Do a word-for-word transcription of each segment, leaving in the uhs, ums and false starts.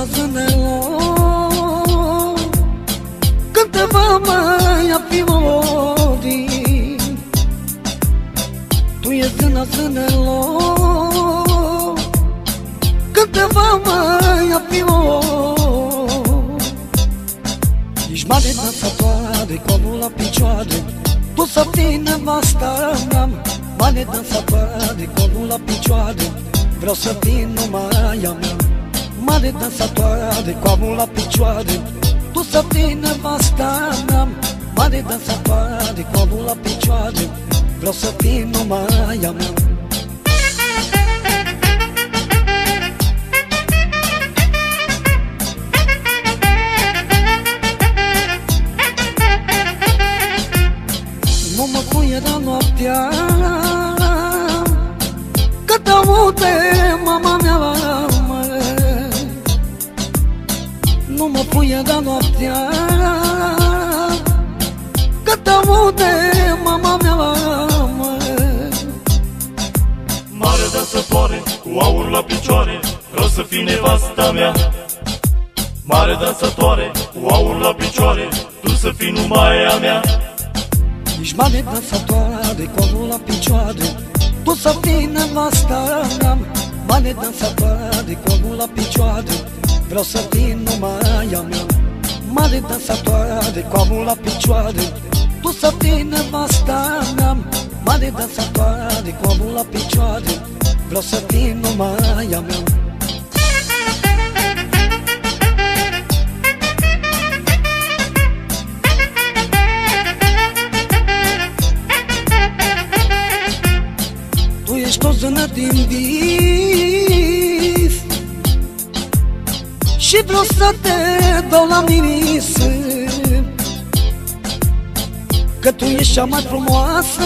zână, zânelor, când te va mai afiori. Tu e zână, zânelor, când te va mai afiori. Ești mare dansatoare, cu omul la picioare, tu să fii nevasta mea. Mare dansatoare, cu omul la picioare, vreau să fii numai a mea. Mare dansatoare, cu omul la picioare, tu să fii nevasta mea. Mare dansatoare, cu omul la picioare, vreau să fii numai a mea. Nu mă puiera noaptea, că te aude mama mea, mă. Nu mă puiera noaptea, că te aude mama mea, mă. Mare dansatoare, cu aur la picioare, vreau să fii nevasta mea. Mare dansatoare, cu aur la picioare, tu să fii numai a mea. Ești mare dansatoare, cu aur la picioare, tu să fii nevasta mea. Mare dansatoare, cu aur la picioare, vreau să fii numai a mea. Mare dansatoare, cu aur la picioare, tu să fii nevasta mea. Mare dansatoare, cu aur la picioare, vreau să fii numai a mea. Tu ești o zână din vis și vreau să te dau la miris, că tu ești cea mai frumoasă,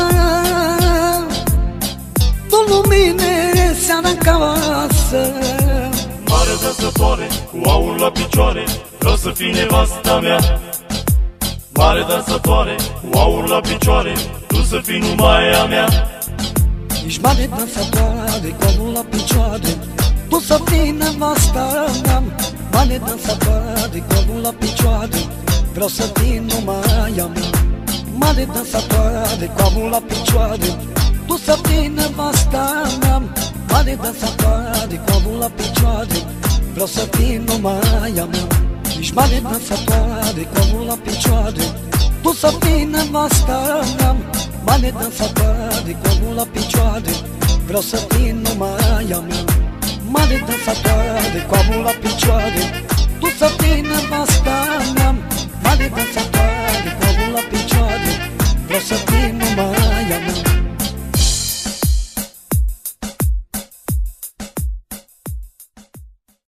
tu lumine seara în casă. Mare dansatoare, cu aur la picioare, vreau să fii nevasta mea. Mare dansatoare, cu aur la picioare, tu să fii numai a mea. Ești mare dansatoare, cu aur la picioare, tu să fii nevasta mea. Mare dansatoare, cu aur la picioare, vreau să fii numai a mea. Mare dansatoare, cu aur la picioare, tu să fii nevasta mea. Mare dansatoare, cu aur la picioare, vreau să fii numai a mea. Ești mare dansatoare, cu aur la picioare, tu să fii nevasta mea. Mare dansatoare, cu aur la picioare, vreau să fii numai a mea. Mare dansatoare, cu aur la picioare, tu să fii nevasta mea. Mare dansatoare, cu aur la picioare, vreau să fii numai